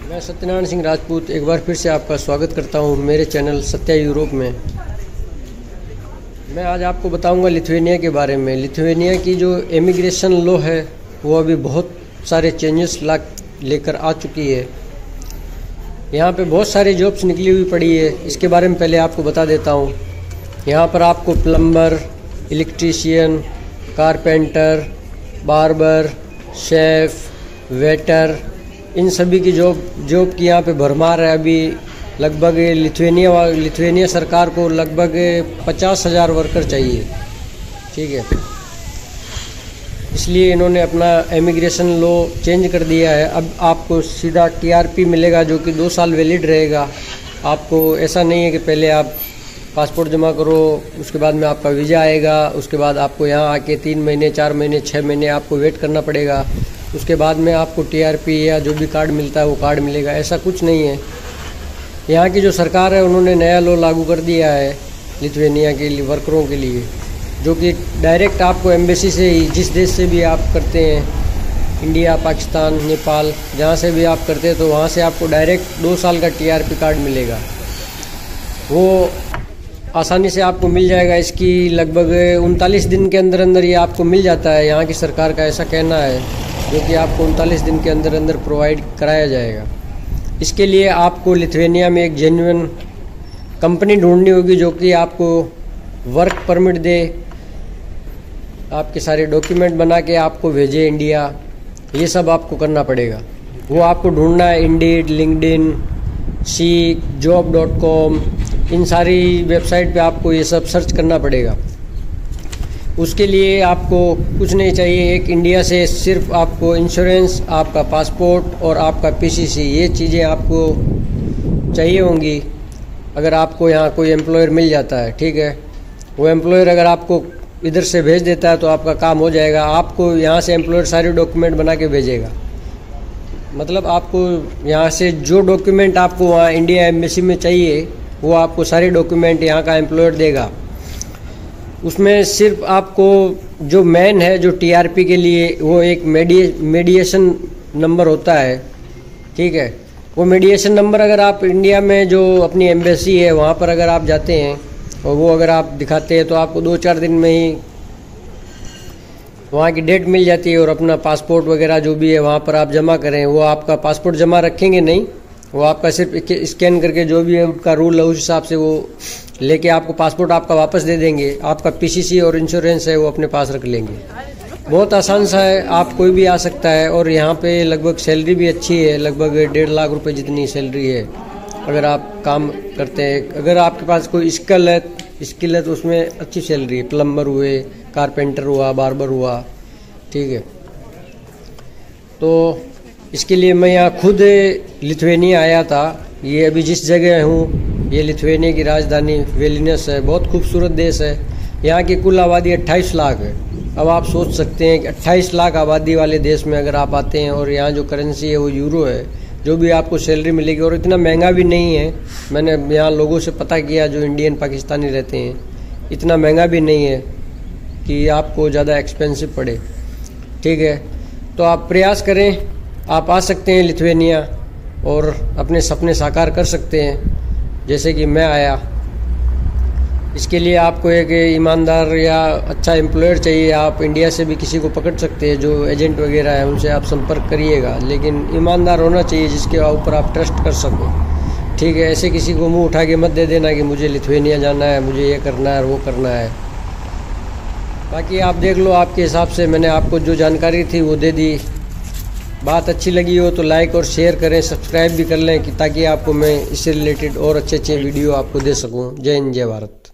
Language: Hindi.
मैं सत्यनारायण सिंह राजपूत एक बार फिर से आपका स्वागत करता हूं मेरे चैनल सत्या यूरोप में। मैं आज आपको बताऊंगा लिथुआनिया के बारे में। लिथुआनिया की जो इमिग्रेशन लॉ है वो अभी बहुत सारे चेंजेस लेकर आ चुकी है। यहाँ पे बहुत सारी जॉब्स निकली हुई पड़ी है, इसके बारे में पहले आपको बता देता हूँ। यहाँ पर आपको plumber, electrician, carpenter, barber, chef, waiter, इन सभी की जॉब की यहाँ पे भरमार है। अभी लगभग लिथुआनिया सरकार को लगभग 50,000 वर्कर चाहिए, ठीक है। इसलिए इन्होंने अपना इमिग्रेशन लॉ चेंज कर दिया है। अब आपको सीधा TRP मिलेगा जो कि 2 साल वैलिड रहेगा। आपको ऐसा नहीं है कि पहले आप पासपोर्ट जमा करो, उसके बाद में आपका वीज़ा आएगा, उसके बाद आपको यहाँ आके 3 महीने, 4 महीने, 6 महीने आपको वेट करना पड़ेगा, उसके बाद में आपको TRP या जो भी कार्ड मिलता है वो कार्ड मिलेगा। ऐसा कुछ नहीं है। यहाँ की जो सरकार है उन्होंने नया लॉ लागू कर दिया है लिथुआनिया के लिए वर्करों के लिए, जो कि डायरेक्ट आपको एम्बेसी से ही, जिस देश से भी आप करते हैं, इंडिया, पाकिस्तान, नेपाल, जहाँ से भी आप करते हैं, तो वहाँ से आपको डायरेक्ट 2 साल का TRP कार्ड मिलेगा। वो आसानी से आपको मिल जाएगा। इसकी लगभग 39 दिन के अंदर अंदर ये आपको मिल जाता है। यहाँ की सरकार का ऐसा कहना है, जो कि आपको 39 दिन के अंदर अंदर प्रोवाइड कराया जाएगा। इसके लिए आपको लिथुआनिया में एक जेन्युइन कंपनी ढूंढनी होगी जो कि आपको वर्क परमिट दे, आपके सारे डॉक्यूमेंट बना के आपको भेजे इंडिया। ये सब आपको करना पड़ेगा। वो आपको ढूंढना है इंडीड, लिंक्डइन, सीक, job.com, इन सारी वेबसाइट पे आपको ये सब सर्च करना पड़ेगा। उसके लिए आपको कुछ नहीं चाहिए। एक इंडिया से सिर्फ आपको इंश्योरेंस, आपका पासपोर्ट और आपका PCC, ये चीज़ें आपको चाहिए होंगी अगर आपको यहाँ कोई एम्प्लॉयर मिल जाता है, ठीक है। वो एम्प्लॉयर अगर आपको इधर से भेज देता है तो आपका काम हो जाएगा। आपको यहाँ से एम्प्लॉयर सारे डॉक्यूमेंट बना के भेजेगा। मतलब आपको यहाँ से जो डॉक्यूमेंट आपको वहाँ इंडिया एम्बेसी में चाहिए वो आपको सारे डॉक्यूमेंट यहाँ का एम्प्लॉयर देगा। उसमें सिर्फ आपको जो मेन है, जो TRP के लिए, वो एक मेडिएशन नंबर होता है, ठीक है। वो मेडिएशन नंबर अगर आप इंडिया में जो अपनी एम्बेसी है वहाँ पर अगर आप जाते हैं और वो अगर आप दिखाते हैं तो आपको 2-4 दिन में ही वहाँ की डेट मिल जाती है। और अपना पासपोर्ट वगैरह जो भी है वहाँ पर आप जमा करें। वो आपका पासपोर्ट जमा रखेंगे नहीं, वो आपका सिर्फ स्कैन करके जो भी है उनका रूल है उस हिसाब से वो लेके आपको पासपोर्ट आपका वापस दे देंगे। आपका PCC और इंश्योरेंस है वो अपने पास रख लेंगे। बहुत आसान सा है, आप कोई भी आ सकता है। और यहाँ पे लगभग सैलरी भी अच्छी है, लगभग 1.5 लाख रुपए जितनी सैलरी है अगर आप काम करते हैं। अगर आपके पास कोई स्किल है तो उसमें अच्छी सैलरी है। प्लम्बर हुए, कारपेंटर हुआ, बार्बर हुआ, ठीक है। तो इसके लिए मैं यहाँ खुद लिथुआनिया आया था। ये अभी जिस जगह हूँ ये लिथुआनिया की राजधानी विल्नियस है। बहुत खूबसूरत देश है। यहाँ की कुल आबादी 28 लाख है। अब आप सोच सकते हैं कि 28 लाख आबादी वाले देश में अगर आप आते हैं और यहाँ जो करेंसी है वो यूरो है, जो भी आपको सैलरी मिलेगी, और इतना महंगा भी नहीं है। मैंने यहाँ लोगों से पता किया जो इंडियन पाकिस्तानी रहते हैं, इतना महंगा भी नहीं है कि आपको ज़्यादा एक्सपेंसिव पड़े, ठीक है। तो आप प्रयास करें, आप आ सकते हैं लिथुआनिया और अपने सपने साकार कर सकते हैं जैसे कि मैं आया। इसके लिए आपको एक ईमानदार या अच्छा एम्प्लॉयर चाहिए। आप इंडिया से भी किसी को पकड़ सकते हैं, जो एजेंट वगैरह है उनसे आप संपर्क करिएगा, लेकिन ईमानदार होना चाहिए जिसके ऊपर आप ट्रस्ट कर सको, ठीक है। ऐसे किसी को मुंह उठा के मत दे देना कि मुझे लिथुआनिया जाना है, मुझे ये करना है, वो करना है। बाकी आप देख लो, आपके हिसाब से मैंने आपको जो जानकारी थी वो दे दी। बात अच्छी लगी हो तो लाइक और शेयर करें, सब्सक्राइब भी कर लें कि ताकि आपको मैं इससे रिलेटेड और अच्छे वीडियो आपको दे सकूं। जय हिंद, जय भारत।